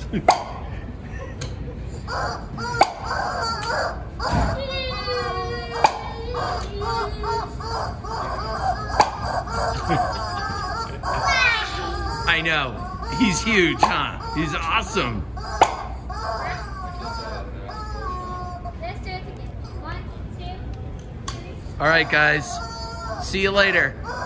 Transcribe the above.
I know. He's huge, huh? He's awesome. Let's do it again. 1, 2, 3. All right, guys. See you later.